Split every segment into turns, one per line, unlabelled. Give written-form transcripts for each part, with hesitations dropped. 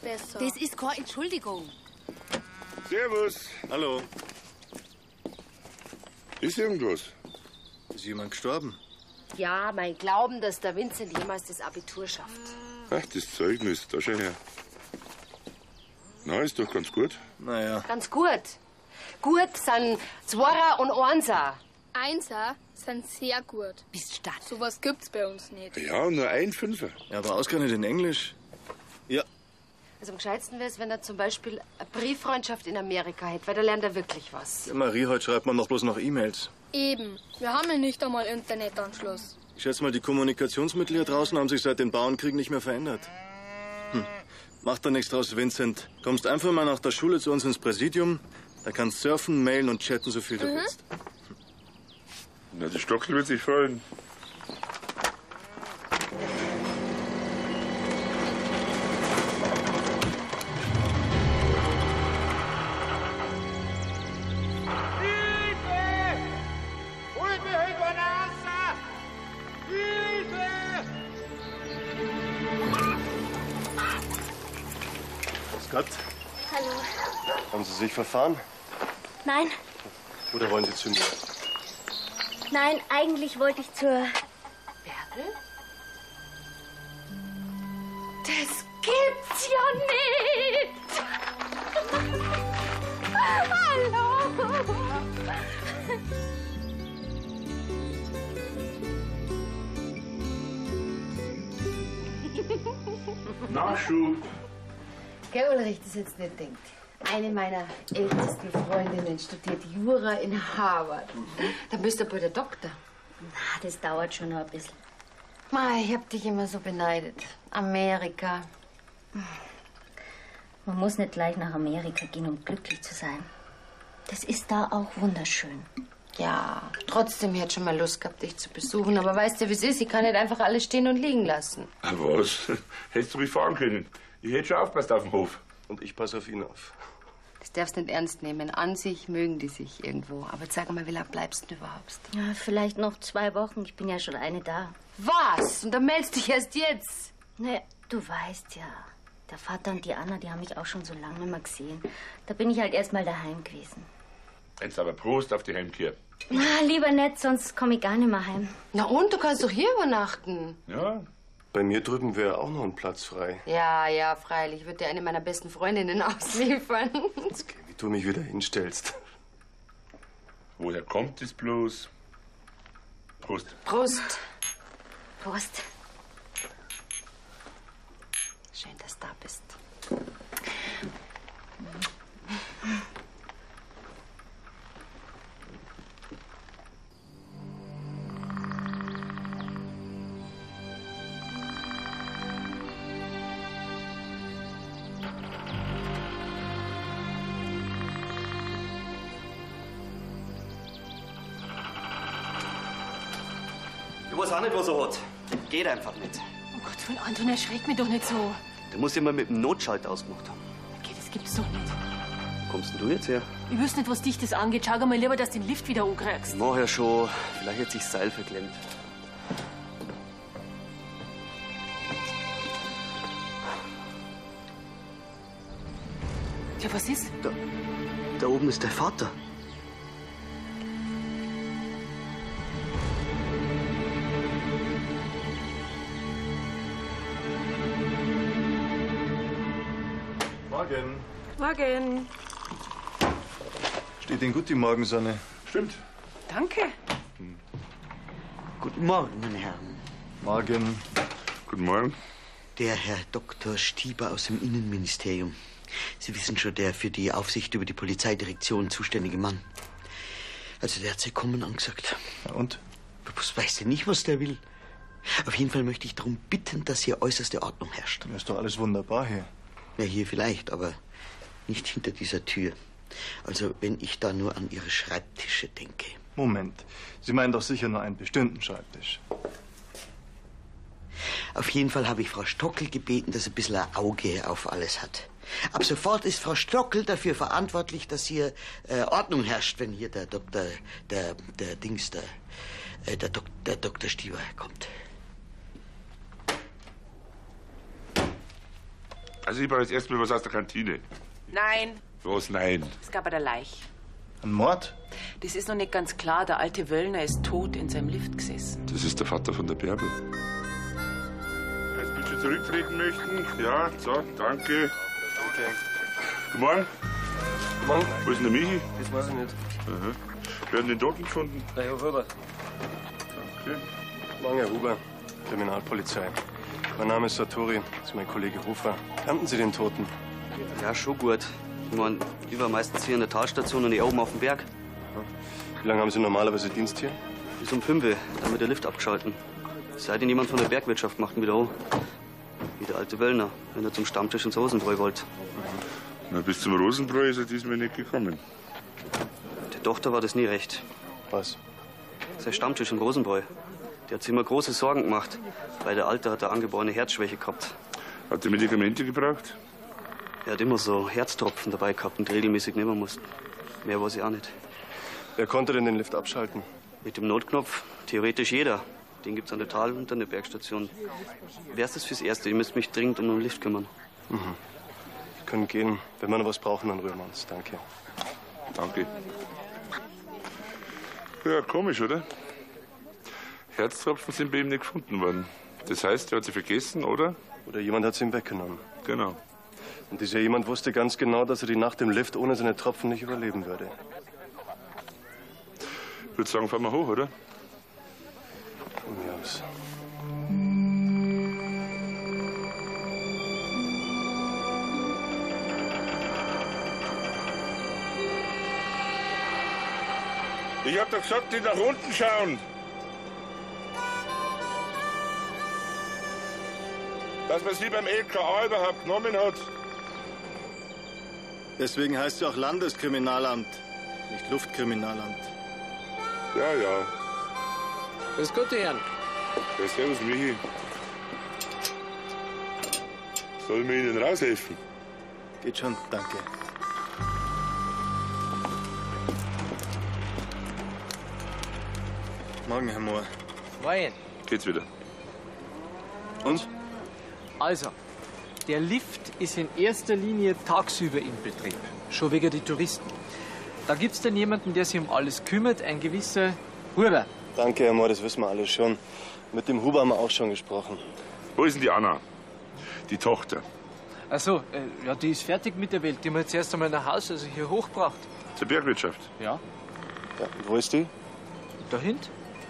besser.
Das ist keine Entschuldigung.
Servus.
Hallo.
Ist irgendwas?
Ist jemand gestorben?
Ja, mein Glauben, dass der Vincent jemals das Abitur schafft.
Ach, das Zeugnis, da schau her. Na, ist doch ganz gut.
Naja.
Ganz gut. Gut sind Zweier und Einser.
Einser sind sehr gut.
Bist Stadt.
Sowas gibt's bei uns nicht.
Ja, nur ein Fünfer.
Ja, aber ausgerechnet in Englisch. Ja.
Also am gescheitsten wäre es, wenn er zum Beispiel eine Brieffreundschaft in Amerika hätte, weil da lernt er wirklich was.
Der Marie, heute schreibt man doch bloß noch E-Mails.
Eben. Wir haben ja nicht einmal Internetanschluss.
Ich schätze mal, die Kommunikationsmittel hier draußen haben sich seit dem Bauernkrieg nicht mehr verändert. Mach da nichts draus, Vincent. Kommst einfach mal nach der Schule zu uns ins Präsidium. Da kannst surfen, mailen und chatten, so viel du willst.
Na, die Stockel wird sich freuen.
Gott.
Hallo.
Haben Sie sich verfahren?
Nein,
Oder wollen Sie zu mir?
nein, eigentlich wollte ich zur...
Bärbel? Das gibt's ja nicht! Hallo!
Nachschub.
Gell, Ulrich, das jetzt nicht denkt. Eine meiner ältesten Freundinnen studiert Jura in Harvard. Da bist du aber der Doktor.
Na, das dauert schon noch ein bisschen.
Mei, ich hab dich immer so beneidet. Amerika.
Man muss nicht gleich nach Amerika gehen, um glücklich zu sein. Das ist da auch wunderschön.
Ja, trotzdem, ich hätte schon mal Lust gehabt, dich zu besuchen. Aber weißt du, wie es ist? Ich kann nicht einfach alles stehen und liegen lassen.
Was? Hättest du mich fahren können? Ich hätte schon aufpasst auf dem Hof.
Und ich passe auf ihn auf.
Das darfst du nicht ernst nehmen. An sich mögen die sich irgendwo. Aber jetzt sag mal, wie lange bleibst du überhaupt?
Ja, vielleicht noch 2 Wochen. Ich bin ja schon eine da.
Was? Und dann meldest dich erst jetzt?
Ne, du weißt ja, der Vater und die Anna, die haben mich auch schon so lange nicht mehr gesehen. Da bin ich halt erst mal daheim gewesen.
Jetzt aber Prost auf die Heimkehr.
Na, lieber nicht, sonst komme ich gar nicht mehr heim.
Na und? Du kannst doch hier übernachten.
Ja.
Bei mir drüben wäre auch noch ein Platz frei.
Ja, ja, freilich. Ich würde dir eine meiner besten Freundinnen ausliefern.
Wie du mich wieder hinstellst.
Woher kommt es bloß? Prost.
Prost.
Prost.
Schön, dass du da bist.
Ich weiß auch nicht, was er hat. Geht einfach nicht.
Oh Gott, von Anton, erschreckt mich doch nicht so.
Der muss immer mit dem Notschalter ausgemacht haben.
Okay, das gibt's doch nicht.
Wo kommst denn du jetzt her?
Ich wüsste nicht, was dich das angeht. Schau mal lieber, dass du den Lift wieder ankriegst.
Ich mach ja schon. Vielleicht hat sich das Seil verklemmt.
Ja, was ist?
Da oben ist der Vater.
Morgen.
Morgen.
Steht Ihnen gut die Morgensonne?
Stimmt.
Danke.
Guten Morgen, meine Herren.
Morgen.
Guten Morgen.
Der Herr Dr. Stieber aus dem Innenministerium. Sie wissen schon, der für die Aufsicht über die Polizeidirektion zuständige Mann. Also der hat Sie kommen angesagt.
Ja, und?
Was weiß der nicht, was der will? Auf jeden Fall möchte ich darum bitten, dass hier äußerste Ordnung herrscht.
Ja, ist doch alles wunderbar hier.
Ja, hier vielleicht, aber nicht hinter dieser Tür. Also wenn ich da nur an Ihre Schreibtische denke.
Moment. Sie meinen doch sicher nur einen bestimmten Schreibtisch.
Auf jeden Fall habe ich Frau Stockel gebeten, dass sie ein bisschen ein Auge auf alles hat. Ab sofort ist Frau Stockel dafür verantwortlich, dass hier Ordnung herrscht, wenn hier der Doktor, der Dr. Stieber kommt.
Also ich brauche jetzt erstmal was aus der Kantine.
Nein,
Was, nein?
es gab eine Leiche.
Ein Mord?
Das ist noch nicht ganz klar. Der alte Wöllner ist tot in seinem Lift gesessen.
Das ist der Vater von der Bärbel. Als bitte zurücktreten möchten? Ja, so, danke.
Okay.
Guten Morgen.
Guten Morgen.
Wo ist denn der Michi?
Das weiß ich nicht.
Aha. Werden den Toten gefunden?
Der Herr Huber.
Okay.
Morgen, Herr Huber. Kriminalpolizei. Mein Name ist Sartori. Das ist mein Kollege Hofer. Kannten Sie den Toten?
Ja, schon gut. Ich meine, ich war meistens hier in der Talstation und ich oben auf dem Berg.
Wie lange haben Sie normalerweise Dienst hier?
Bis um 5 Uhr, dann wird der Lift abgeschalten. Seid ihr jemand von der Bergwirtschaft macht ihn wieder hoch. Wie der alte Wöllner, wenn er zum Stammtisch ins Rosenbräu wollte.
Na, bis zum Rosenbräu ist er diesmal nicht gekommen.
Der Tochter war das nie recht.
Was?
Sein Stammtisch im Rosenbräu. Der hat sich immer große Sorgen gemacht, weil der Alte hat eine angeborene Herzschwäche gehabt.
Hat er Medikamente gebraucht?
Er hat immer so Herztropfen dabei gehabt und regelmäßig nehmen mussten. Mehr weiß ich auch nicht.
Wer konnte denn den Lift abschalten?
Mit dem Notknopf theoretisch jeder. Den gibt's an der Tal- und an der Bergstation. Wer ist das fürs Erste? Ihr müsst mich dringend um den Lift kümmern.
Wir können gehen. Wenn wir noch was brauchen, dann rühren wir uns. Danke.
Danke. Ja, komisch, oder? Herztropfen sind bei ihm nicht gefunden worden. Das heißt, er hat sie vergessen, oder?
Oder jemand hat sie ihm weggenommen.
Genau.
Und dieser jemand wusste ganz genau, dass er die Nacht im Lift ohne seine Tropfen nicht überleben würde.
Ich würde sagen, fahren wir hoch, oder?
Von mir aus.
Ich hab doch gesagt, die nach unten schauen. Dass man sie beim LKA überhaupt genommen hat.
Deswegen heißt es auch Landeskriminalamt, nicht Luftkriminalamt.
Ja, ja.
Grüß Gott, die Herren.
Ja, servus, Michi. Sollen wir Ihnen raushelfen?
Geht schon, danke. Morgen, Herr Mohr.
Moin.
Geht's wieder.
Und?
Also, der Lift ist in erster Linie tagsüber in Betrieb. Schon wegen die Touristen. Da gibt's dann jemanden, der sich um alles kümmert, ein gewisser Huber.
Danke, Herr Mohr, das wissen wir alles schon. Mit dem Huber haben wir auch schon gesprochen.
Wo ist denn die Anna? Die Tochter.
Ach so, ja, die ist fertig mit der Welt. Die haben wir jetzt erst einmal nach Hause, also hier hochgebracht.
Zur Bergwirtschaft.
Ja.
Ja, und wo ist die?
Da hinten?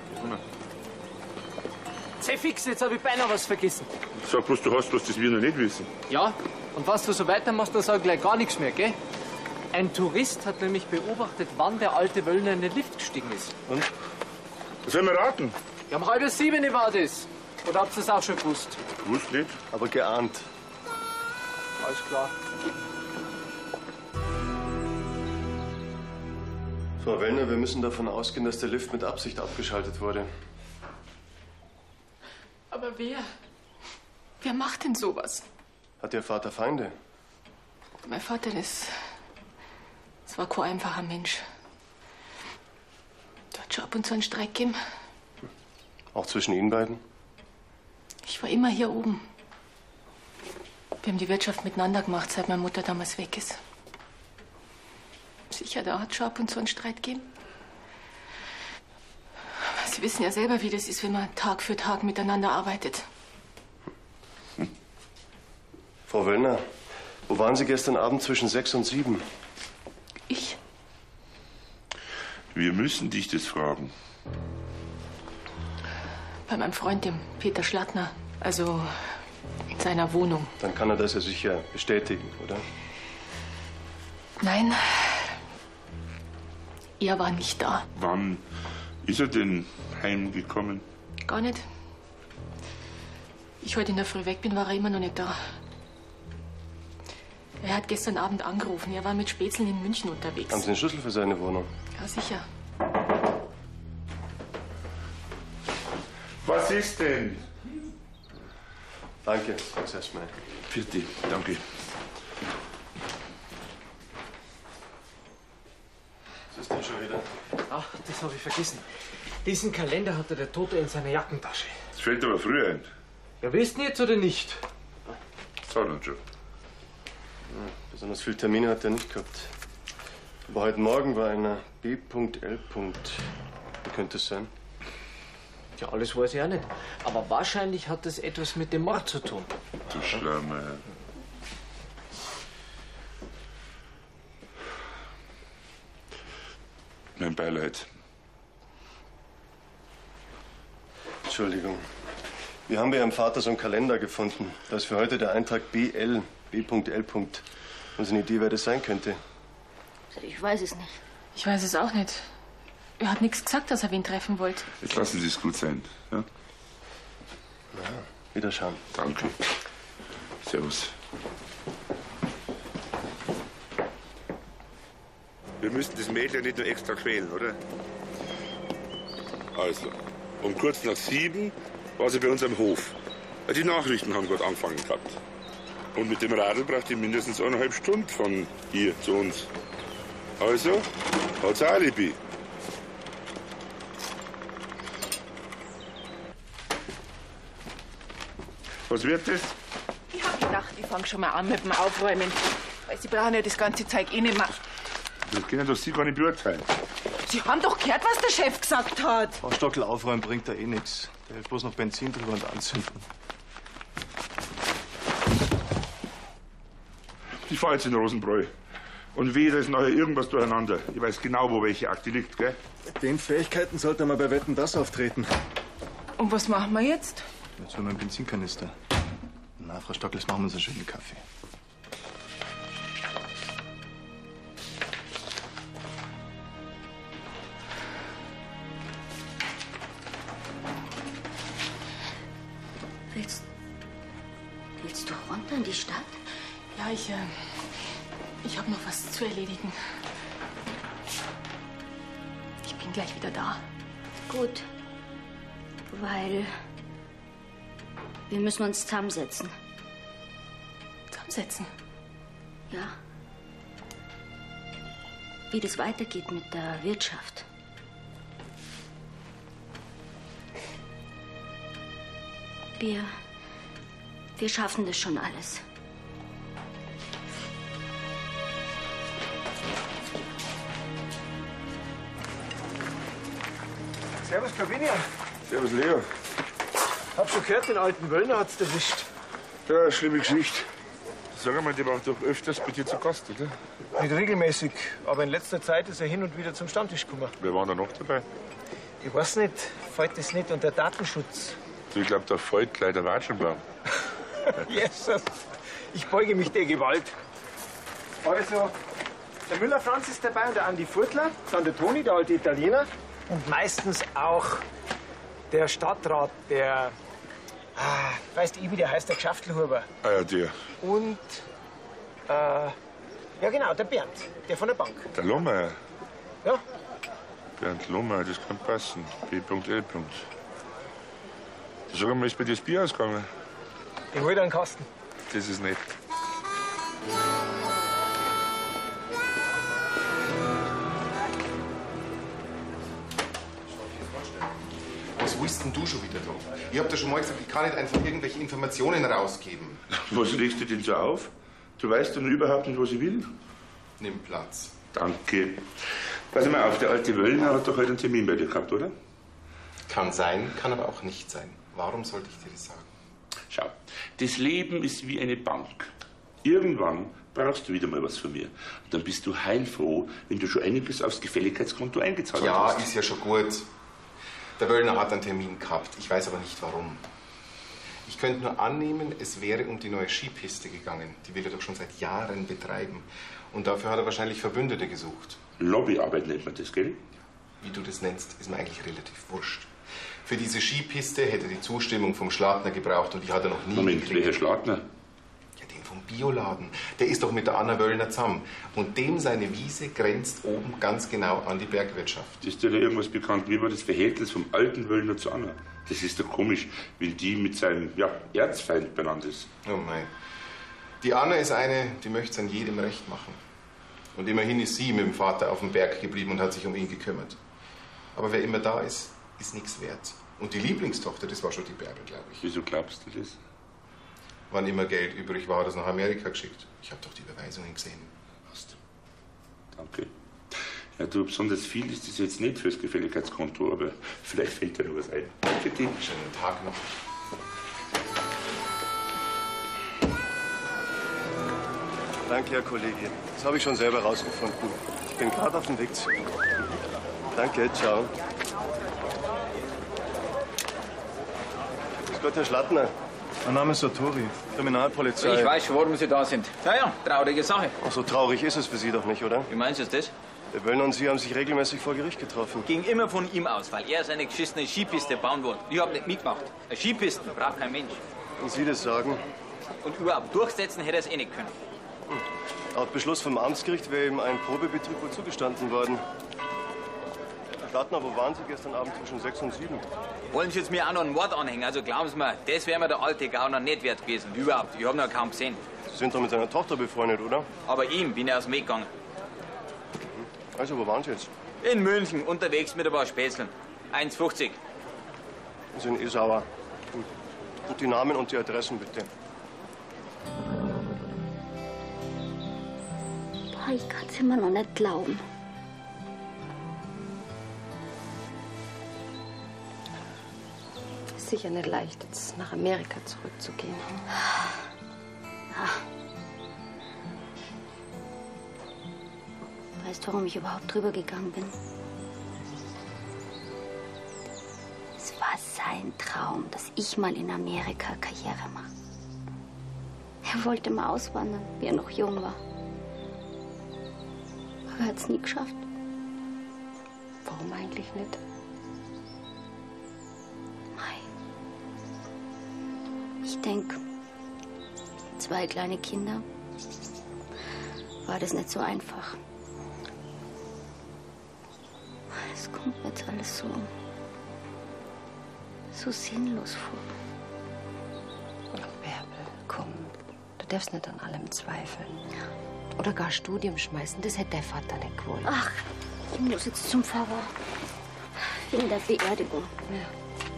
Sei fix, jetzt habe ich beinahe was vergessen.
Sag bloß, du hast was, das wir noch nicht wissen.
Ja, und was du so weitermachst, dann sag ich gleich gar nichts mehr, gell? Ein Tourist hat nämlich beobachtet, wann der alte Wöllner in den Lift gestiegen ist.
Und?
Sollen wir raten?
Ja, um 6:30 war das. Oder habt ihr das auch schon gewusst?
Wusst nicht.
Aber geahnt.
Alles klar.
Frau Wellner, wir müssen davon ausgehen, dass der Lift mit Absicht abgeschaltet wurde.
Aber wer? Wer macht denn sowas?
Hat Ihr Vater Feinde?
Mein Vater, das war kein einfacher Mensch. Da hat schon ab und zu einen Streit gegeben.
Auch zwischen Ihnen beiden?
Ich war immer hier oben. Wir haben die Wirtschaft miteinander gemacht, seit meine Mutter damals weg ist. Sicher, da hat schon ab und zu einen Streit gegeben. Aber Sie wissen ja selber, wie das ist, wenn man Tag für Tag miteinander arbeitet.
Frau Wellner, wo waren Sie gestern Abend zwischen 6 und 7?
Ich?
Wir müssen dich das fragen.
Bei meinem Freund, dem Peter Schlattner. Also in seiner Wohnung.
Dann kann er das ja sicher bestätigen, oder?
Nein, er war nicht da.
Wann ist er denn heimgekommen?
Gar nicht. Ich heute in der Früh weg bin, war er immer noch nicht da. Er hat gestern Abend angerufen. Er war mit Spätzeln in München unterwegs.
Haben Sie den Schlüssel für seine Wohnung?
Ja, sicher.
Was ist denn?
Danke, sag's erstmal.
Vierte, danke.
Was ist denn schon wieder?
Ach, das habe ich vergessen. Diesen Kalender hatte der Tote in seiner Jackentasche.
Das fällt aber früher ein.
Ja, willst du jetzt oder nicht?
Sag dann schon.
besonders viele Termine hat er nicht gehabt. Aber heute Morgen war einer B.L. Wie könnte es sein?
Ja, alles weiß ich auch nicht. Aber wahrscheinlich hat das etwas mit dem Mord zu tun.
Du Schlammer. Mein Beileid.
Entschuldigung. Wir haben bei Ihrem Vater so einen Kalender gefunden. Da ist für heute der Eintrag B.L. Haben Sie eine Idee, wer das sein könnte?
Ich weiß es nicht.
Ich weiß es auch nicht. Er hat nichts gesagt, dass er wen treffen wollte.
Jetzt lassen Sie es gut sein. Ja?
Ja, wiederschauen.
Danke. Servus. Wir müssten das Mädchen nicht nur extra quälen, oder? Also, um kurz nach 7 war sie bei uns am Hof. Die Nachrichten haben gerade angefangen gehabt. Und mit dem Radl braucht die mindestens 1,5 Stunden von hier zu uns. Also, hat's ein Alibi. Was wird das?
Ich hab gedacht, ich fange schon mal an mit dem Aufräumen. Weil Sie brauchen ja das ganze Zeug eh nicht mehr.
Das können doch Sie gar nicht beurteilen.
Sie haben doch gehört, was der Chef gesagt hat.
Frau Stockel, aufräumen bringt da eh nichts. Der hält bloß noch Benzin drüber und anzünden.
Ich fahr jetzt in Rosenbräu. Und wehe, da ist nachher irgendwas durcheinander. Ich weiß genau, wo welche Akte liegt, gell?
Mit den Fähigkeiten sollte er mal bei Wetten das auftreten.
Und was machen wir jetzt?
Jetzt holen wir einen Benzinkanister. Na, Frau Stockel, jetzt machen wir uns einen schönen Kaffee.
Willst du runter in die Stadt?
Ja, ich habe noch was zu erledigen. Ich bin gleich wieder da.
Gut. Weil wir müssen uns zusammensetzen.
Zusammensetzen?
Ja. Wie das weitergeht mit der Wirtschaft. Wir schaffen das schon alles.
Servus, Clavinia.
Servus, Leo.
Hab schon gehört, den alten Wöllner hat's erwischt.
Ja, schlimme Geschichte. Sag einmal, der war doch öfters bei dir zu Gast, oder?
Nicht regelmäßig, aber in letzter Zeit ist er hin und wieder zum Stammtisch gekommen.
Wer war da noch dabei?
Ich weiß nicht, fällt das nicht unter Datenschutz?
Du, ich glaube, da fällt gleich der Watschenbaum.
Jesus, ich beuge mich der Gewalt. Also, der Müller Franz ist dabei und der Andi Furtler, dann der Toni, der alte Italiener und meistens auch der Stadtrat, der, weißt du, wie der heißt, der Geschäftelhuber.
Ah ja, der.
Und, ja genau, der Bernd, der von der Bank.
Der Lohmeier.
Ja.
Bernd Lohmeier, das kann passen. B.L. Sag mal, ist bei dir das Bier ausgegangen?
Ich hol dir einen Kasten.
Das ist nett.
Was willst denn du schon wieder da? Ich hab dir schon mal gesagt, ich kann nicht einfach irgendwelche Informationen rausgeben.
Was legst du denn so auf? Du weißt doch überhaupt nicht, was ich will.
Nimm Platz.
Danke. Pass mal auf, der alte Wöllner hat doch heute einen Termin bei dir gehabt, oder?
Kann sein, kann aber auch nicht sein. Warum sollte ich dir das sagen?
Schau, das Leben ist wie eine Bank. Irgendwann brauchst du wieder mal was von mir. Und dann bist du heilfroh, wenn du schon einiges aufs Gefälligkeitskonto eingezahlt hast.
Ja, ist ja schon gut. Der Wöllner hat einen Termin gehabt. Ich weiß aber nicht, warum. Ich könnte nur annehmen, es wäre um die neue Skipiste gegangen. Die will er doch schon seit Jahren betreiben. Und dafür hat er wahrscheinlich Verbündete gesucht.
Lobbyarbeit nennt man das, gell?
Wie du das nennst, ist mir eigentlich relativ wurscht. Für diese Skipiste hätte er die Zustimmung vom Schladner gebraucht und die hat er noch nie
Moment,
gekriegt.
welcher Schladner?
Ja, den vom Bioladen. Der ist doch mit der Anna Wöllner zusammen. Und dem seine Wiese grenzt oben ganz genau an die Bergwirtschaft.
Ist dir da irgendwas bekannt? Wie war das Verhältnis vom alten Wöllner zu Anna? Das ist doch komisch, wenn die mit seinem Erzfeind benannt ist.
Oh mein. Die Anna ist eine, die möchte es an jedem recht machen. Und immerhin ist sie mit dem Vater auf dem Berg geblieben und hat sich um ihn gekümmert. Aber wer immer da ist, ist nichts wert. Und die Lieblingstochter, das war schon die Bärbel, glaube ich.
Wieso glaubst du das?
Wann immer Geld übrig war, hat er es nach Amerika geschickt. Ich habe doch die Beweise. Vorlesungen gesehen.
Danke. Ja, du, besonders viel ist das jetzt nicht fürs Gefälligkeitskonto, aber vielleicht fällt dir noch was ein. Danke dir.
Schönen Tag noch.
Danke, Herr Kollege. Das habe ich schon selber rausgefunden. Ich bin gerade auf dem Weg zu Ihnen. Danke, ciao. Grüß Gott, Herr Schlattner. Mein Name ist Sartori, Kriminalpolizei.
Ich weiß schon, warum Sie da sind. Ja, traurige Sache.
Ach, so traurig ist es für Sie doch nicht, oder?
Wie meinen Sie das?
Der Wöllner und Sie haben sich regelmäßig vor Gericht getroffen.
Ging immer von ihm aus, weil er seine geschissene Skipiste bauen wollte. Ich hab nicht mitgemacht. Eine Skipisten braucht kein Mensch.
Und Sie das sagen?
Und überhaupt durchsetzen hätte er es eh nicht können.
Laut Beschluss vom Amtsgericht wäre ihm ein Probebetrieb wohl zugestanden worden. Herr Schlattner, wo waren Sie gestern Abend zwischen 6 und 7?
Wollen Sie jetzt mir auch noch einen Mord anhängen? Also glauben Sie mir, das wäre mir der alte Gauner nicht wert gewesen. Überhaupt. Ich habe ihn kaum gesehen.
Sie sind doch mit seiner Tochter befreundet, oder?
Aber ihm bin ich aus dem Weg gegangen.
Also, wo waren Sie jetzt?
In München, unterwegs mit ein paar Späßeln. 1,50.
Sie sind eh sauer. Gut. Und die Namen und die Adressen, bitte.
Boah, ich kann es immer noch nicht glauben.
Ist sicher nicht leicht, jetzt nach Amerika zurückzugehen.
Ja. Weißt du, warum ich überhaupt drüber gegangen bin? Es war sein Traum, dass ich mal in Amerika Karriere mache. Er wollte mal auswandern, wie er noch jung war. Aber er hat es nie geschafft.
Warum eigentlich nicht?
Ich denke, 2 kleine Kinder, war das nicht so einfach. Es kommt mir jetzt alles so sinnlos vor.
Bärbel, komm. Du darfst nicht an allem zweifeln. Oder gar Studium schmeißen, das hätte dein Vater nicht gewollt.
Ach, ich muss jetzt zum Pfarrer. Wegen der Beerdigung.
Ja.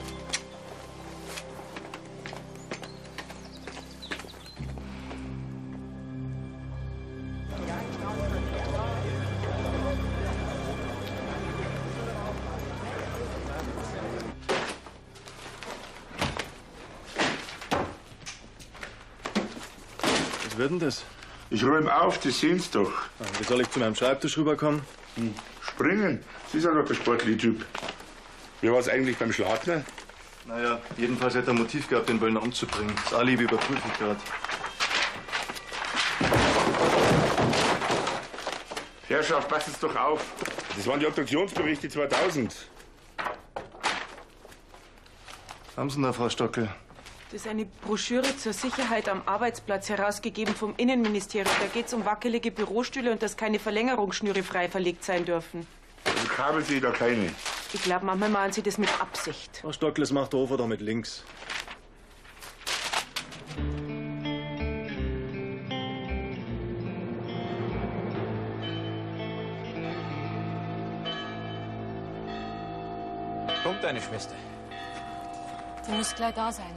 Was wird denn das?
Ich räume auf, das sehen Sie doch.
Wie soll ich zu meinem Schreibtisch rüberkommen?
Springen? Sie sind doch der sportliche Typ. Wie war es eigentlich beim Schlattner?
Naja, jedenfalls hätte er Motiv gehabt, den Wöllner umzubringen. Das Alibi überprüfe ich gerade.
Herrschaft, passen Sie doch auf. Das waren die Obduktionsberichte 2000.
Haben Sie denn da, Frau Stockel?
Das ist eine Broschüre zur Sicherheit am Arbeitsplatz, herausgegeben vom Innenministerium. Da geht es um wackelige Bürostühle und dass keine Verlängerungsschnüre frei verlegt sein dürfen.
Also Kabel sehe ich da keine.
Ich glaube, manchmal machen Sie das mit Absicht.
Frau Stockel, das macht der Hofer doch mit links.
Kommt deine Schwester?
Die muss gleich da sein.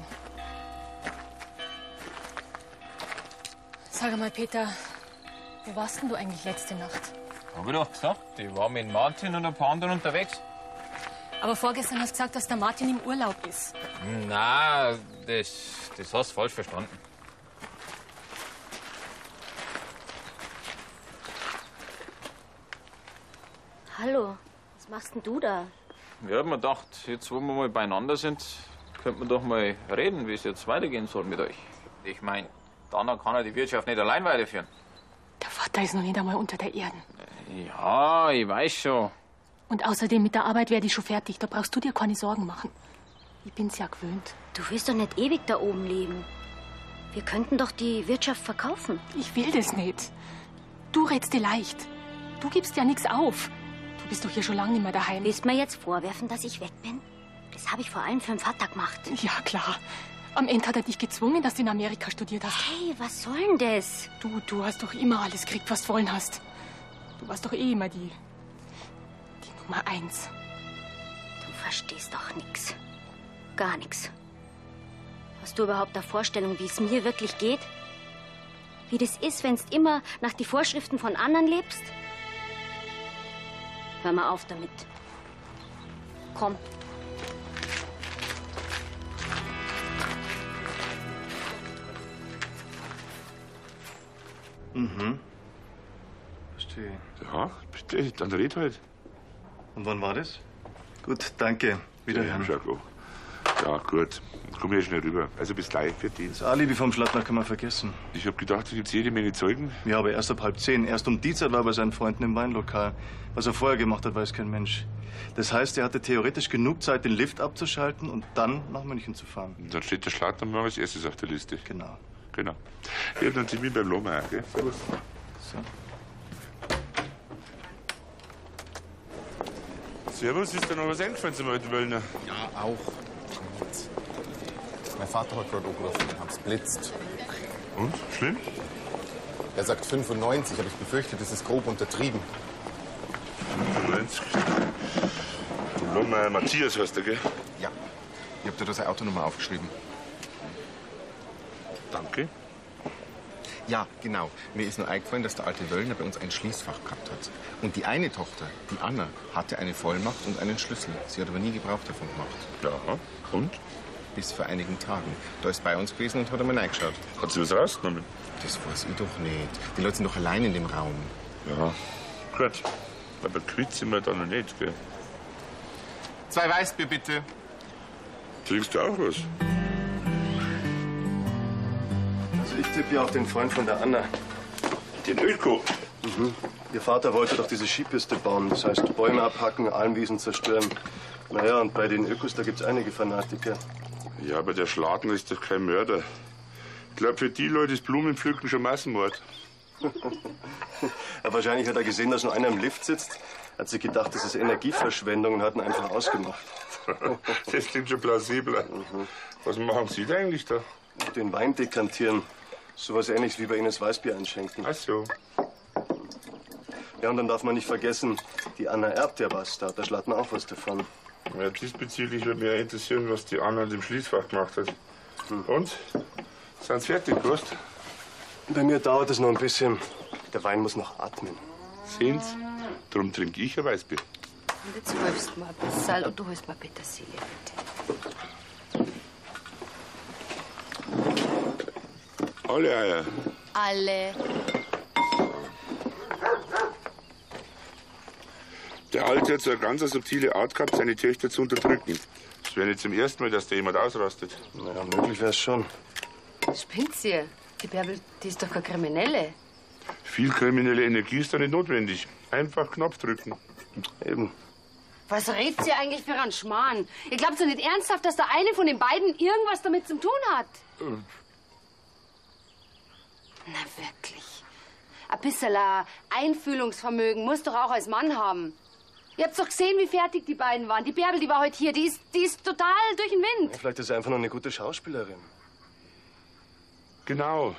Sag mal, Peter, wo warst denn du eigentlich letzte Nacht?
Hab ich doch gesagt, ich war mit Martin und ein paar anderen unterwegs.
Aber vorgestern hast du gesagt, dass der Martin im Urlaub ist.
Na, das hast du falsch verstanden.
Hallo, was machst denn du da?
Ich hab mir gedacht, jetzt wo wir mal beieinander sind, könnte man doch mal reden, wie es jetzt weitergehen soll mit euch. Ich meine, Dana kann ja die Wirtschaft nicht allein weiterführen.
Der Vater ist noch nicht einmal unter der Erde.
Ja, ich weiß schon.
Und außerdem mit der Arbeit werde ich schon fertig. Da brauchst du dir keine Sorgen machen. Ich bin's ja gewöhnt.
Du willst doch nicht ewig da oben leben. Wir könnten doch die Wirtschaft verkaufen.
Ich will das nicht. Du redst dir leicht. Du gibst ja nichts auf. Du bist doch hier schon lange nicht mehr daheim.
Willst du mir jetzt vorwerfen, dass ich weg bin? Das habe ich vor allem für den Vater gemacht.
Ja, klar. Am Ende hat er dich gezwungen, dass du in Amerika studiert hast.
Hey, was soll denn das?
Du hast doch immer alles gekriegt, was du wollen hast. Du warst doch eh immer die Nummer 1.
Du verstehst doch nichts. Gar nichts. Hast du überhaupt eine Vorstellung, wie es mir wirklich geht? wie das ist, wenn du immer nach die Vorschriften von anderen lebst? Hör mal auf damit. Komm.
Mhm. Verstehe.
Ja, bitte, dann red halt.
Und wann war das? Gut, danke. Wiederhören.
Ja, ja, gut. Komm hier schnell rüber. Also bis gleich für den.
Das Alibi vom Schlattner kann man vergessen.
Ich hab gedacht, da gibt's jede Menge Zeugen.
Ja, aber erst ab 9:30. Erst um die Zeit war er bei seinen Freunden im Weinlokal. Was er vorher gemacht hat, weiß kein Mensch. Das heißt, er hatte theoretisch genug Zeit, den Lift abzuschalten und dann nach München zu fahren.
Und dann steht der Schlattner morgen als erstes auf der Liste.
Genau.
Genau. Ich hab dann Termin beim Lohmeier, gell? Servus.
So.
Servus, ist da noch was eingefallen zum alten Wöllner?
Ja, auch. Mein Vater hat gerade angerufen, ich hab's blitzt.
Und? Schlimm?
Er sagt 95, aber ich befürchte, das ist grob untertrieben.
95? Du Lohmeier Matthias heißt der, gell?
Ja. Ich hab dir da seine Autonummer aufgeschrieben.
Danke.
Ja, genau. Mir ist nur eingefallen, dass der alte Wöllner bei uns ein Schließfach gehabt hat. Und die eine Tochter, die Anna, hatte eine Vollmacht und einen Schlüssel. Sie hat aber nie Gebrauch davon gemacht.
Ja, und?
Bis vor einigen Tagen. Da ist bei uns gewesen und hat einmal reingeschaut.
Hat sie was rausgenommen?
Das weiß ich doch nicht. Die Leute sind doch allein in dem Raum.
Ja, gut. Aber quitt sind wir da noch nicht, gell?
2 Weißbier, bitte.
Trinkst du auch was?
Also ich tippe ja auf den Freund von der Anna.
Den Öko?
Mhm. Ihr Vater wollte doch diese Skipiste bauen. Das heißt, Bäume abhacken, Almwiesen zerstören. Naja, und bei den Ökos, da gibt's einige Fanatiker.
Ja, aber der Schladner ist doch kein Mörder. Ich glaube, für die Leute ist Blumenpflücken schon Massenmord.
Ja, wahrscheinlich hat er gesehen, dass nur einer im Lift sitzt, hat sich gedacht, das ist Energieverschwendung und hat ihn einfach ausgemacht.
Das klingt schon plausibler. Was machen Sie da eigentlich da?
Den Wein dekantieren. Sowas Ähnliches wie bei Ihnen das Weißbier einschenken.
Ach so.
Ja, und dann darf man nicht vergessen, die Anna erbt ja was. Da hat der Schlattner auch was davon.
Ja, diesbezüglich würde mich interessieren, was die Anna in dem Schließfach gemacht hat. Und? Sind Sie fertig, Gast?
Bei mir dauert es noch ein bisschen. Der Wein muss noch atmen.
Sehen Sie? Darum trinke ich ein Weißbier.
Und jetzt hilfst du mir ein bisschen und du holst mir Petersilie, bitte.
Alle Eier.
Alle.
Der Alte hat so eine ganz subtile Art gehabt, seine Töchter zu unterdrücken. Das wäre nicht zum ersten Mal, dass da jemand ausrastet.
Naja, möglich wäre es schon.
Spinnt sie? Die Bärbel, die ist doch keine Kriminelle.
Viel kriminelle Energie ist da nicht notwendig. Einfach Knopf drücken.
Eben.
Was redet sie eigentlich für einen Schmarrn? Ihr glaubt doch nicht ernsthaft, dass der eine von den beiden irgendwas damit zu tun hat? Na wirklich. Ein bisschen Einfühlungsvermögen muss doch auch als Mann haben. Ihr habt doch gesehen, wie fertig die beiden waren. Die Bärbel, die war heute hier, die ist total durch den Wind.
Ja, vielleicht ist sie einfach nur eine gute Schauspielerin.
Genau.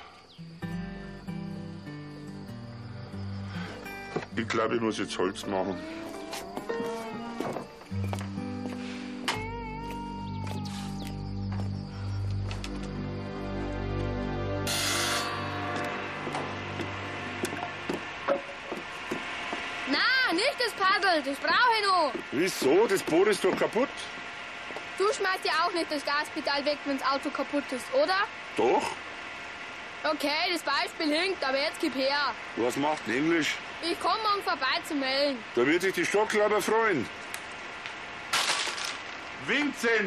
Ich glaube, ich muss jetzt Holz machen.
Na, nicht das Paddel, das brauche ich noch.
Wieso? Das Boot ist doch kaputt.
Du schmeißt ja auch nicht das Gaspedal weg, wenn das Auto kaputt ist, oder?
Doch.
Okay, das Beispiel hinkt, aber jetzt gib her.
Was macht denn Englisch?
Ich komme morgen vorbei zu melden.
Da wird sich die Stocklaber freuen. Vincent!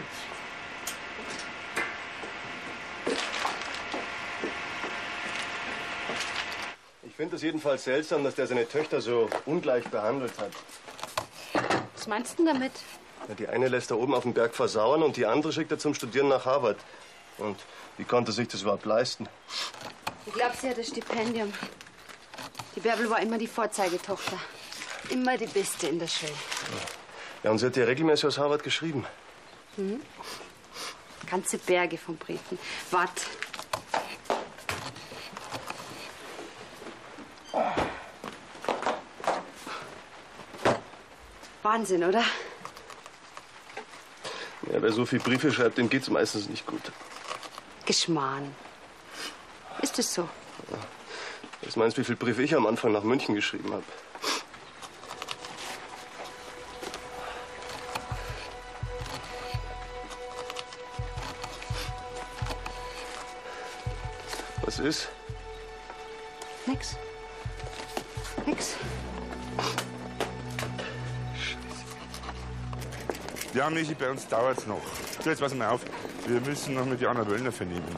Ich finde es jedenfalls seltsam, dass der seine Töchter so ungleich behandelt hat.
Was meinst du denn damit?
Ja, die eine lässt er oben auf dem Berg versauern und die andere schickt er zum Studieren nach Harvard. Und wie konnte sich das überhaupt leisten?
Ich glaube, sie hat ein Stipendium. Die Bärbel war immer die Vorzeigetochter. Immer die Beste in der Schule.
Ja, und sie hat ja regelmäßig aus Harvard geschrieben.
Mhm. Ganze Berge von Briefen. Wart. Wahnsinn, oder?
Ja, wer so viele Briefe schreibt, dem geht's meistens nicht gut.
Geschmarrn. Ist es so?
Ja. Was meinst du, wie viele Briefe ich am Anfang nach München geschrieben habe? Was ist?
Nix. Nix.
Ja, Michi, bei uns dauert's noch. So, jetzt pass mal auf. Wir müssen noch mit die Anna Wöllner vernehmen.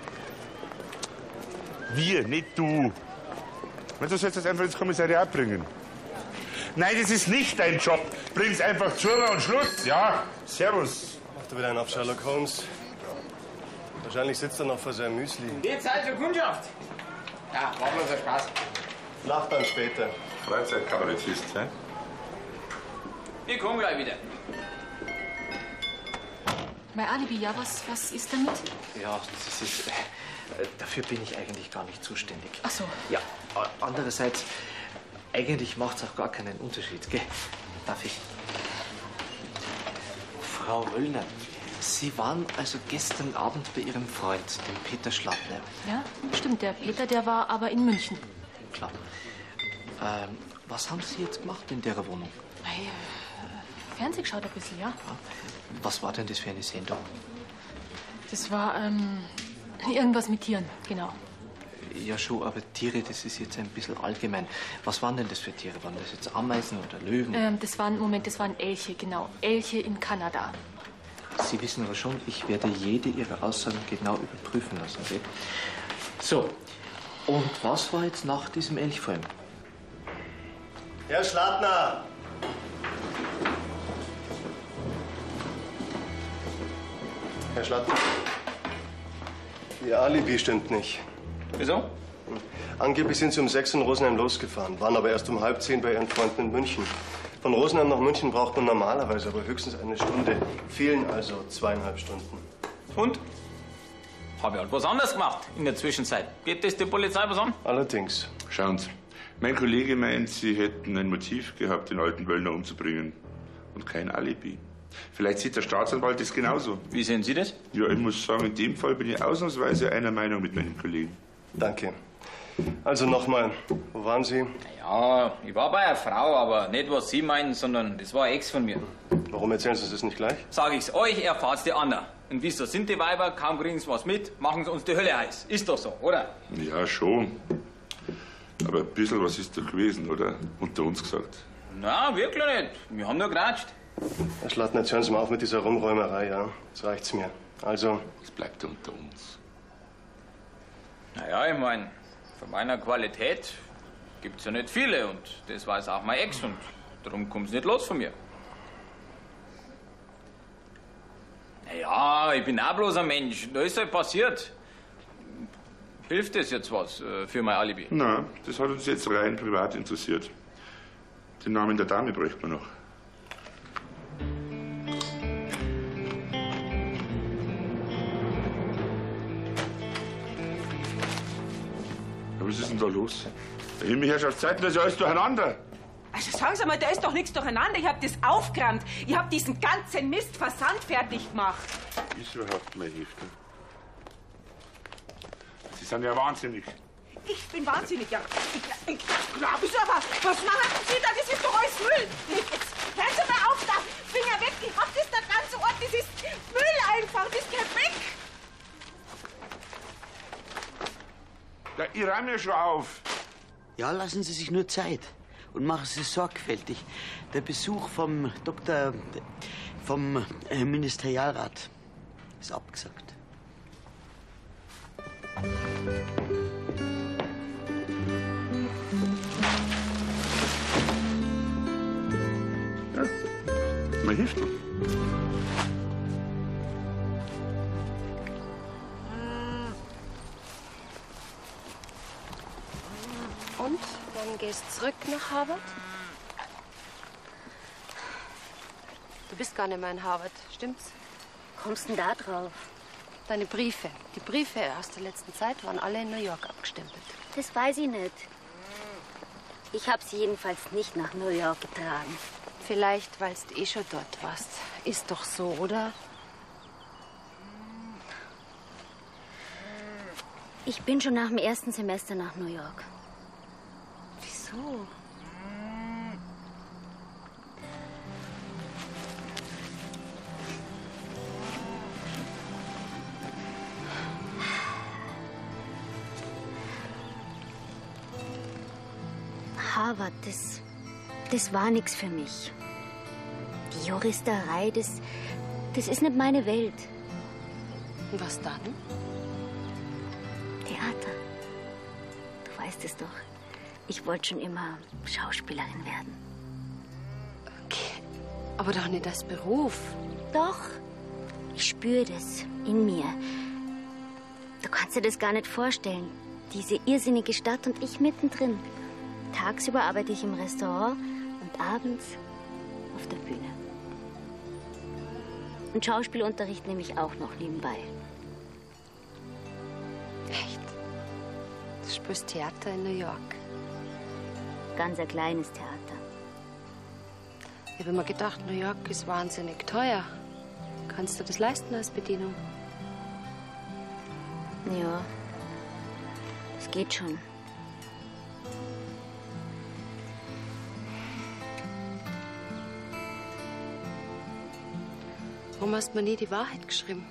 Wir, nicht du. Du sollst das einfach ins Kommissariat bringen. Nein, das ist nicht dein Job. Bring's einfach zu und Schluss. Ja, servus.
Macht er wieder einen auf Sherlock Holmes? Wahrscheinlich sitzt er noch vor seinem Müsli.
Die Zeit zur Kundschaft. Ja, war bloß ein Spaß.
Lach dann später.
Freizeitkabarettist, hä?
Ich komm gleich wieder.
Mein Alibi, ja, was ist damit?
Ja, das ist. Dafür bin ich eigentlich gar nicht zuständig.
Ach so.
Ja, andererseits, eigentlich macht es auch gar keinen Unterschied, gell? Darf ich? Frau Wöllner, Sie waren also gestern Abend bei Ihrem Freund, dem Peter Schlappner.
Ja, stimmt. Der Peter, der war aber in München.
Klar. Was haben Sie jetzt gemacht in der Wohnung?
Hey, Fernsehen geschaut ein bisschen, ja.
Was war denn das für eine Sendung?
Das war, irgendwas mit Tieren, genau.
Ja schon, aber Tiere, das ist jetzt ein bisschen allgemein. Was waren denn das für Tiere? Waren das jetzt Ameisen oder Löwen?
Das waren Elche, genau. Elche in Kanada.
Sie wissen aber schon, ich werde jede Ihrer Aussagen genau überprüfen lassen, okay? So, und was war jetzt nach diesem Elchfilm?
Herr Schlappner! Herr Schlappner, Ihr Alibi stimmt nicht.
Wieso?
Angeblich sind Sie um 6 in Rosenheim losgefahren, waren aber erst um 9:30 bei Ihren Freunden in München. Von Rosenheim nach München braucht man normalerweise aber höchstens eine Stunde. Fehlen also 2,5 Stunden.
Und? Habe ich halt was anderes gemacht in der Zwischenzeit. Geht das die Polizei was an?
Allerdings.
Schauen Sie, mein Kollege meint, Sie hätten ein Motiv gehabt, den alten Wöllner umzubringen. Und kein Alibi. Vielleicht sieht der Staatsanwalt das genauso.
Wie sehen Sie das?
Ja, ich muss sagen, in dem Fall bin ich ausnahmsweise einer Meinung mit meinem Kollegen.
Danke. Also nochmal, wo waren Sie?
Ja, ich war bei einer Frau, aber nicht, was Sie meinen, sondern das war ein Ex von mir.
Warum erzählen Sie das nicht gleich?
Sag ich's euch, erfahrt's die Anna. Und wieso sind die Weiber, kaum kriegen sie was mit, machen sie uns die Hölle heiß. Ist doch so, oder?
Ja, schon. Aber ein bisschen was ist doch gewesen, oder? Unter uns gesagt.
Na, wirklich nicht. Wir haben nur geratscht.
Herr Schlattner, jetzt hören Sie mal auf mit dieser Rumräumerei, ja? Jetzt reicht's mir. Also...
Es bleibt unter uns.
Naja, ich mein, von meiner Qualität gibt's ja nicht viele und das weiß auch mein Ex und darum kommt's nicht los von mir. Naja, ich bin auch bloß ein Mensch. Da ist halt passiert. Hilft das jetzt was für mein Alibi?
Na, das hat uns jetzt rein privat interessiert. Den Namen der Dame bräuchte man noch. Was ist denn da los? Himmelherrschaftszeiten, das ist ja alles durcheinander.
Also sagen Sie mal, da ist doch nichts durcheinander. Ich hab das aufgeräumt. Ich hab diesen ganzen Mist versandfertig gemacht.
Ist überhaupt mein Heftel? Sie sind ja wahnsinnig.
Ich bin wahnsinnig, ja. Ich glaub es aber. Was machen Sie da? Das ist doch alles Müll. Jetzt hören Sie mal auf da. Finger weg. Ich hab das der ganze Ort. Das ist Müll einfach. Das gehört weg.
Ja, ich räume ja schon auf.
Ja, lassen Sie sich nur Zeit und machen Sie es sorgfältig. Der Besuch vom Ministerialrat ist abgesagt.
Ja, mein Heftel.
Und? Dann gehst zurück nach Harvard? Du bist gar nicht mehr in Harvard, stimmt's?
Kommst denn da drauf?
Deine Briefe. Die Briefe aus der letzten Zeit waren alle in New York abgestempelt.
Das weiß ich nicht. Ich habe sie jedenfalls nicht nach New York getragen.
Vielleicht, weil du eh schon dort warst. Ist doch so, oder?
Ich bin schon nach dem ersten Semester nach New York. Harvard, das war nichts für mich. Die Juristerei, das ist nicht meine Welt.
Und was dann?
Theater. Du weißt es doch. Ich wollte schon immer Schauspielerin werden.
Okay, aber doch nicht als Beruf.
Doch. Ich spüre das in mir. Du kannst dir das gar nicht vorstellen. Diese irrsinnige Stadt und ich mittendrin. Tagsüber arbeite ich im Restaurant und abends auf der Bühne. Und Schauspielunterricht nehme ich auch noch nebenbei.
Echt? Du spielst Theater in New York?
Ganz ein kleines Theater.
Ich habe mir gedacht, New York ist wahnsinnig teuer. Kannst du das leisten als Bedienung?
Ja, es geht schon.
Warum hast du mir nie die Wahrheit geschrieben?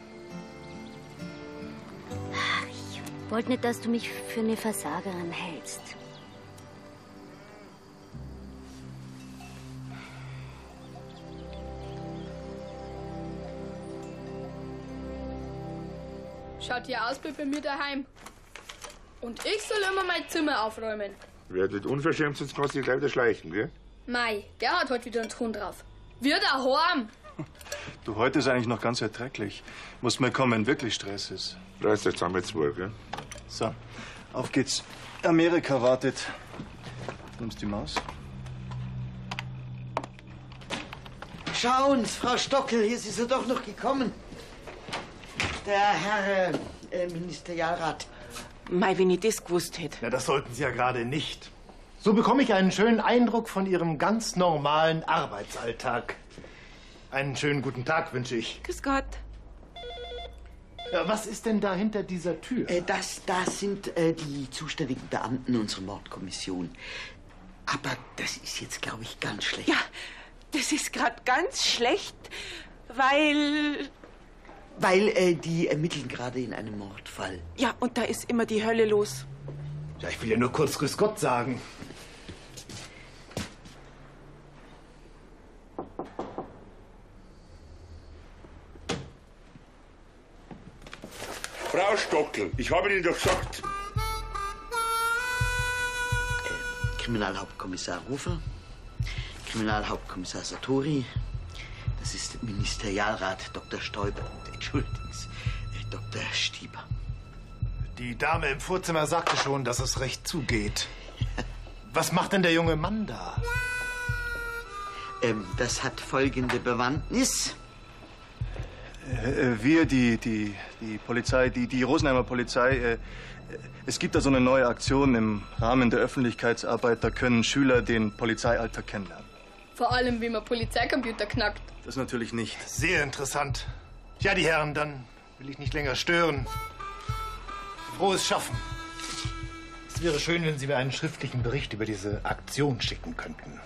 Ich wollte nicht, dass du mich für eine Versagerin hältst.
Schaut hier aus wie bei mir daheim. Und ich soll immer mein Zimmer aufräumen.
Wer nicht unverschämt, sonst kannst du dich gleich wieder schleichen, gell?
Mei, der hat heute wieder einen Ton drauf. Wir daheim.
Du, heute ist eigentlich noch ganz erträglich. Muss mal kommen, wenn wirklich Stress ist.
Reißt euch zusammen jetzt wohl, gell?
So, auf geht's. Amerika wartet. Nimmst die Maus?
Schauen's, Frau Stockel, hier ist sie doch noch gekommen. Der Herr Ministerialrat.
Mei, wenn ich das gewusst hätte.
Na, das sollten Sie ja gerade nicht. So bekomme ich einen schönen Eindruck von Ihrem ganz normalen Arbeitsalltag. Einen schönen guten Tag wünsche ich.
Grüß Gott.
Ja, was ist denn da hinter dieser Tür?
Das sind die zuständigen Beamten unserer Mordkommission. Aber das ist jetzt, glaube ich, ganz schlecht.
Ja, das ist gerade ganz schlecht, weil...
Weil die ermitteln gerade in einem Mordfall.
Ja, und da ist immer die Hölle los.
Ja, ich will ja nur kurz Grüß Gott sagen.
Frau Stockel, ich habe Ihnen doch gesagt.
Kriminalhauptkommissar Rufer, Kriminalhauptkommissar Sartori, das ist Ministerialrat Dr. Stoiber und, entschuldigen Sie, Dr. Stieber.
Die Dame im Vorzimmer sagte schon, dass es recht zugeht. Was macht denn der junge Mann da?
Das hat folgende Bewandtnis.
Wir, die Polizei, die Rosenheimer Polizei, es gibt da so eine neue Aktion im Rahmen der Öffentlichkeitsarbeit, da können Schüler den Polizeialltag kennenlernen.
Vor allem, wie man Polizeicomputer knackt.
Das natürlich nicht.
Sehr interessant. Ja, die Herren, dann will ich nicht länger stören. Frohes Schaffen. Es wäre schön, wenn Sie mir einen schriftlichen Bericht über diese Aktion schicken könnten.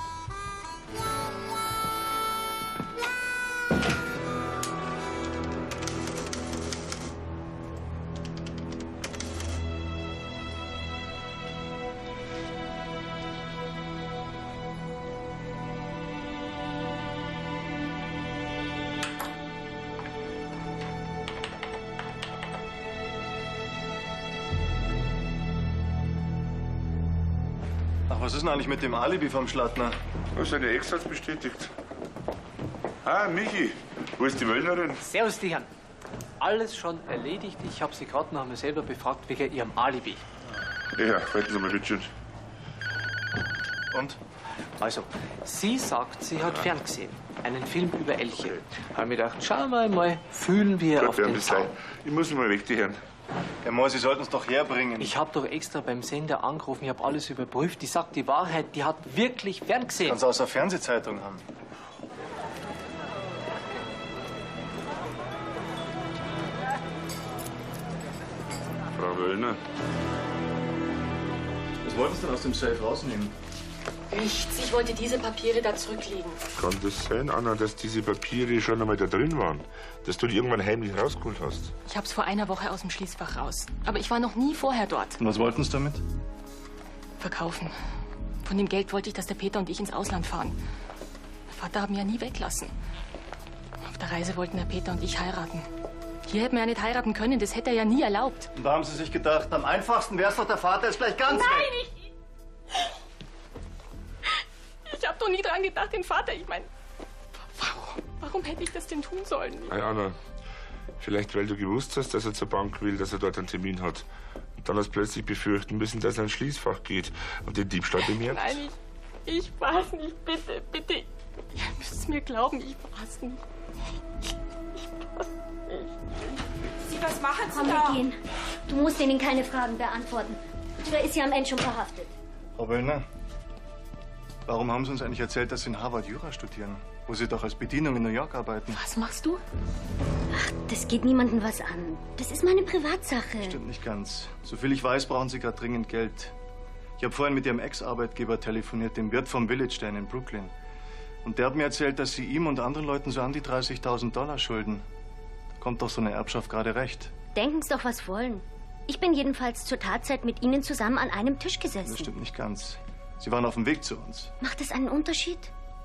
Was ist denn eigentlich mit dem Alibi vom Schlattner?
Seine Ex hat's bestätigt. Ah, Michi, wo ist die Wöllnerin?
Servus, die Herren. Alles schon erledigt. Ich habe Sie gerade noch einmal selber befragt wegen Ihrem Alibi.
Ja, halten Sie mal Richard.
Und?
Also, sie sagt, sie hat ferngesehen. Einen Film über Elche. Habe mir gedacht, schauen wir mal, fühlen wir auf den Sound.
Ich muss mal weg, die Herren.
Herr Mohr, Sie sollten es doch herbringen.
Ich habe doch extra beim Sender angerufen, ich habe alles überprüft. Die sagt die Wahrheit, die hat wirklich ferngesehen.
Kannst du aus der Fernsehzeitung haben.
Frau Wöllner.
Was wollten Sie denn aus dem Safe rausnehmen?
Nichts. Ich wollte diese Papiere da zurücklegen.
Kann das sein, Anna, dass diese Papiere schon einmal da drin waren? Dass du die irgendwann heimlich rausgeholt hast?
Ich hab's vor einer Woche aus dem Schließfach raus. Aber ich war noch nie vorher dort.
Und was wollten Sie damit?
Verkaufen. Von dem Geld wollte ich, dass der Peter und ich ins Ausland fahren. Mein Vater haben ja nie weglassen. Auf der Reise wollten der Peter und ich heiraten. Hier hätten wir ja nicht heiraten können, das hätte er ja nie erlaubt.
Und da haben Sie sich gedacht, am einfachsten wäre es doch, der Vater ist gleich ganz weg.
Nein, ich habe doch nie dran gedacht, den Vater. Ich meine, warum hätte ich das denn tun sollen?
Hey Anna, vielleicht weil du gewusst hast, dass er zur Bank will, dass er dort einen Termin hat. Und dann hast plötzlich befürchten müssen, dass er ins Schließfach geht und den Diebstahl bemerkt.
Nein, ich war's nicht. Bitte, bitte. Ihr müsst es mir glauben, ich war's nicht.
Sie, was machen Sie
Komm,
da?
wir gehen. Du musst ihnen keine Fragen beantworten. Oder ist sie am Ende schon verhaftet?
Frau Wöllner, warum haben Sie uns eigentlich erzählt, dass Sie in Harvard Jura studieren, wo Sie doch als Bedienung in New York arbeiten?
Was machst du?
Ach, das geht niemandem was an. Das ist meine Privatsache.
Stimmt nicht ganz. Soviel ich weiß, brauchen Sie gerade dringend Geld. Ich habe vorhin mit Ihrem Ex-Arbeitgeber telefoniert, dem Wirt vom Village Inn in Brooklyn. Und der hat mir erzählt, dass Sie ihm und anderen Leuten so an die $30.000 schulden. Da kommt doch so eine Erbschaft gerade recht.
Denken Sie doch, was wollen. Ich bin jedenfalls zur Tatzeit mit Ihnen zusammen an einem Tisch gesessen.
Das stimmt nicht ganz. Sie waren auf dem Weg zu uns.
Macht das einen Unterschied?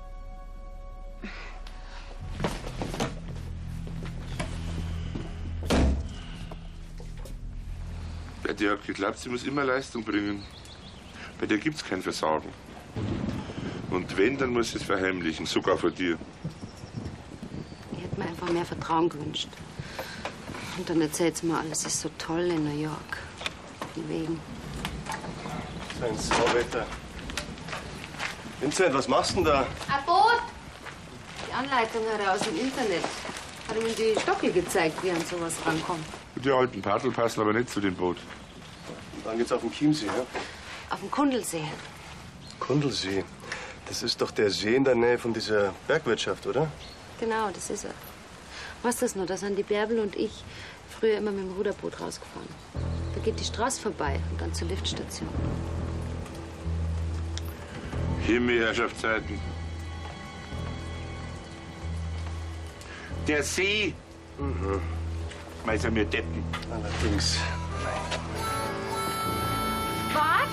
Bei dir hat geglaubt, sie muss immer Leistung bringen. Bei dir gibt's kein Versagen. Und wenn, dann muss sie es verheimlichen, sogar vor dir.
Ich hätte mir einfach mehr Vertrauen gewünscht. Und dann erzählt sie mir, alles ist so toll in New York. Von wegen.
So ein Sauwetter. Vincent, was machst du denn da?
Ein Boot! Die Anleitung hat er aus dem Internet. Hat ihm die Stocke gezeigt, wie er an sowas rankommt.
Die alten Paddel passen aber nicht zu dem Boot.
Und dann geht's auf den Chiemsee, ja?
Auf dem Kundelsee.
Kundelsee. Das ist doch der See in der Nähe von dieser Bergwirtschaft, oder?
Genau, das ist er. Was das nur, da sind die Bärbel und ich früher immer mit dem Ruderboot rausgefahren. Da geht die Straße vorbei und dann zur Liftstation.
Himmelherrschaftszeiten. Der See.
Mhm.
Meister mir Deppen.
Allerdings.
Was?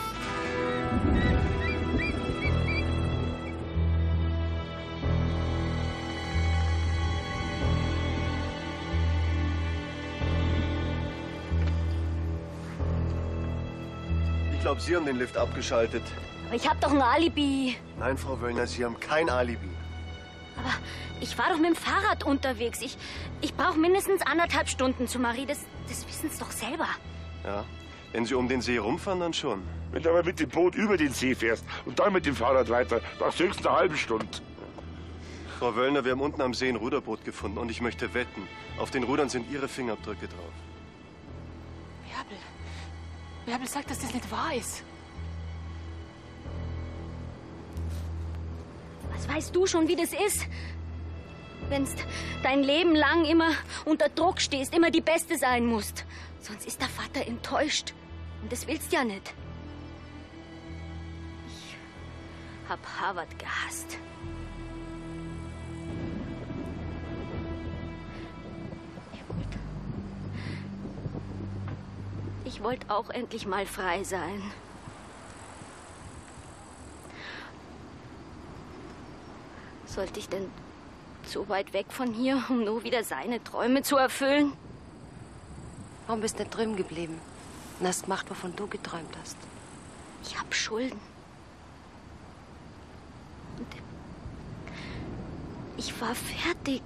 Ich glaube, Sie haben den Lift abgeschaltet.
Aber ich habe doch ein Alibi.
Nein, Frau Wöllner, Sie haben kein Alibi.
Aber ich war doch mit dem Fahrrad unterwegs. Ich brauche mindestens 1,5 Stunden zu Marie. Das wissen Sie doch selber.
Ja, wenn Sie um den See rumfahren, dann schon.
Wenn du aber mit dem Boot über den See fährst und dann mit dem Fahrrad weiter, brauchst du höchstens eine halbe Stunde.
Frau Wöllner, wir haben unten am See ein Ruderboot gefunden und ich möchte wetten, auf den Rudern sind Ihre Fingerabdrücke drauf.
Bärbel sagt, dass das nicht wahr ist.
Was weißt du schon, wie das ist? Wenn du dein Leben lang immer unter Druck stehst, immer die Beste sein musst. Sonst ist der Vater enttäuscht. Und das willst du ja nicht. Ich hab Harvard gehasst. Ich wollte auch endlich mal frei sein. Sollte ich denn so weit weg von hier, um nur wieder seine Träume zu erfüllen?
Warum bist du nicht drüben geblieben? Und hast gemacht, wovon du geträumt hast?
Ich hab Schulden. Und ich war fertig.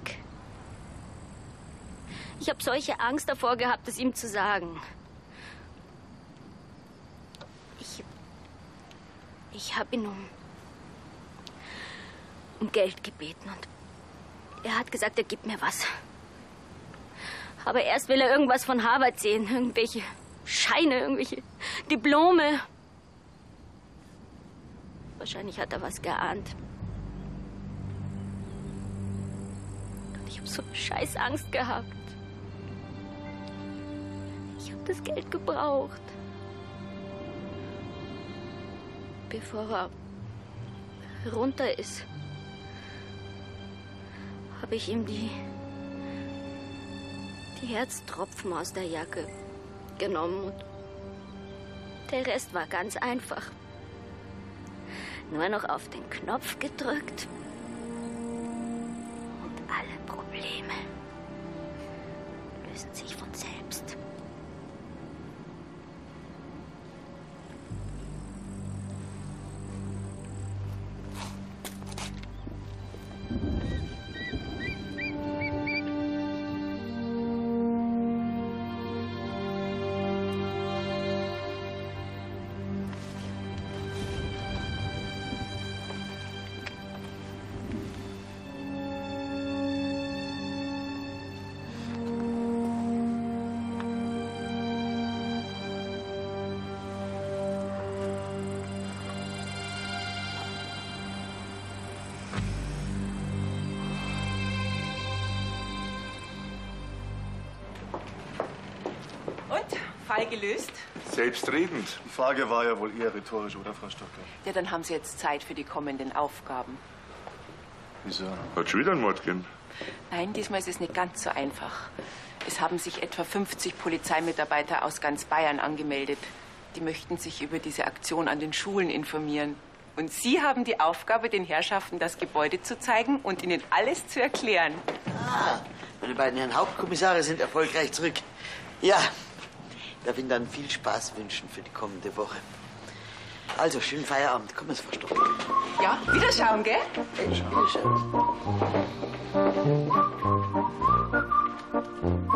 Ich habe solche Angst davor gehabt, es ihm zu sagen. Ich habe ihn um Geld gebeten und er hat gesagt, er gibt mir was. Aber erst will er irgendwas von Harvard sehen, irgendwelche Scheine, irgendwelche Diplome. Wahrscheinlich hat er was geahnt. Und ich habe so eine scheiß Angst gehabt. Ich habe das Geld gebraucht. Bevor er runter ist, habe ich ihm die Herztropfen aus der Jacke genommen und der Rest war ganz einfach. nur noch auf den Knopf gedrückt und alle Probleme lösen sich von selbst.
Fall gelöst?
Selbstredend.
Die Frage war ja wohl eher rhetorisch, oder, Frau Stockel?
Ja, dann haben Sie jetzt Zeit für die kommenden Aufgaben.
Wieso?
Hat schon wieder ein Mord gegeben?
Nein, diesmal ist es nicht ganz so einfach. Es haben sich etwa 50 Polizeimitarbeiter aus ganz Bayern angemeldet. Die möchten sich über diese Aktion an den Schulen informieren. Und Sie haben die Aufgabe, den Herrschaften das Gebäude zu zeigen und ihnen alles zu erklären.
Ah, meine beiden Herren Hauptkommissare sind erfolgreich zurück. Ja, ich darf Ihnen dann viel Spaß wünschen für die kommende Woche. Also, schönen Feierabend. Kommen Sie, Frau Stockel.
Ja, wiederschauen, gell?
Wiederschauen.